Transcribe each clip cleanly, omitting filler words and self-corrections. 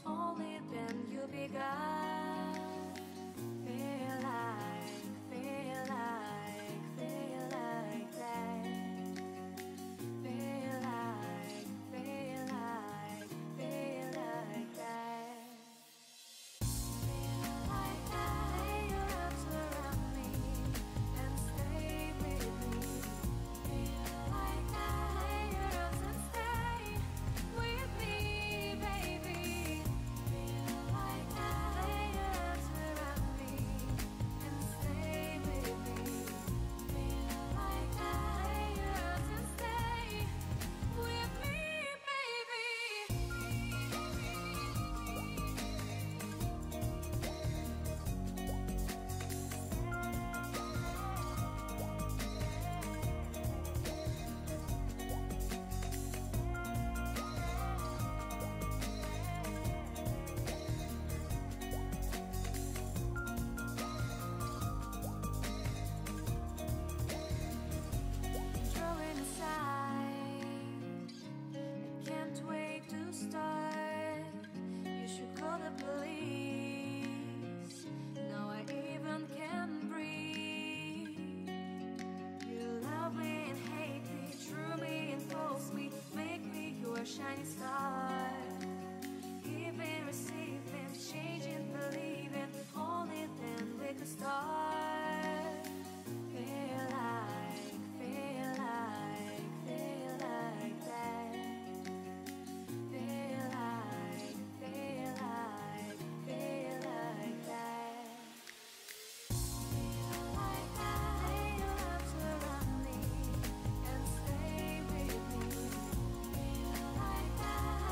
only then you be gone. Feel like, feel like, feel like that. Feel like, feel like, feel like that. Feel like that. Lay your arms around me and stay with me. Feel like that. Lay your arms and stay with me, baby. Feel like that. Lay your arms around me and stay with me. Feel like that. Lay your arms and stay with me, baby. Drawing aside, I can't wait to start. You should call the police. Now I even can't breathe. You love me and hate me, true me and false me, make me your shining star. Giving, receiving, changing, believing, only then we could start. Feel like, feel like, feel like that. Feel like, feel like, feel like that. Feel like that. Lay your arms around me and stay with me. Feel like that.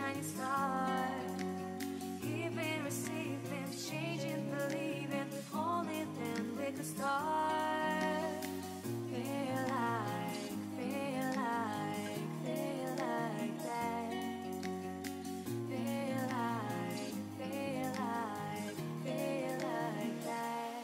shiny star. Giving, receiving, changing, believing. Only then we could start. Feel like, feel like, feel like that. Feel like, feel like, feel like that.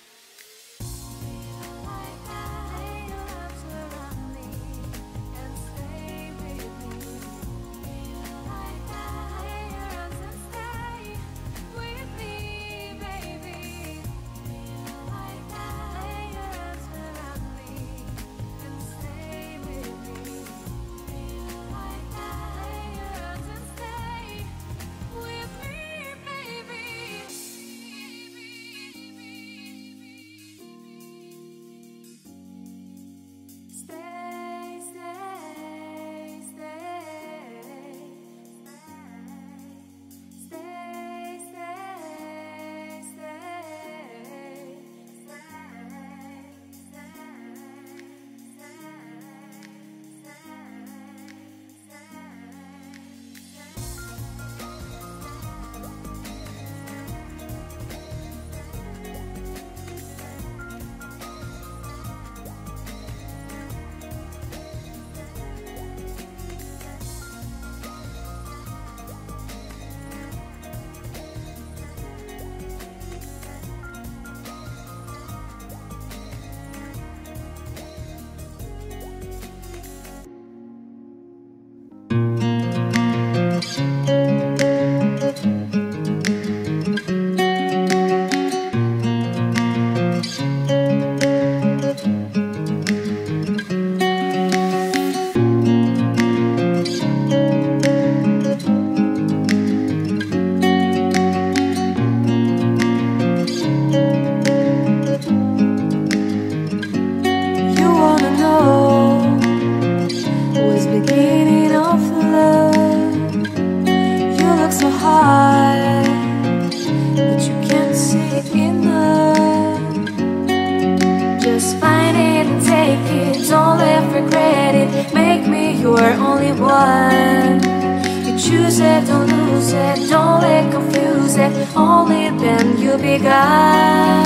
Feel like that. Lay your arms around me and stay with me. Feel like that. Lay your arms and stay with me, baby. Feel like that. Lay your arms around me and stay with me. Feel like that. Lay your arms and stay with me, baby. Stay, stay, stay, stay, You wanna know what's beginning of love? You look so hard, but you can't see enough. Just find it and take it, don't let regret it. Make me your only one. You choose it, don't lose it, don't let confuse it. Only then you'll be gone.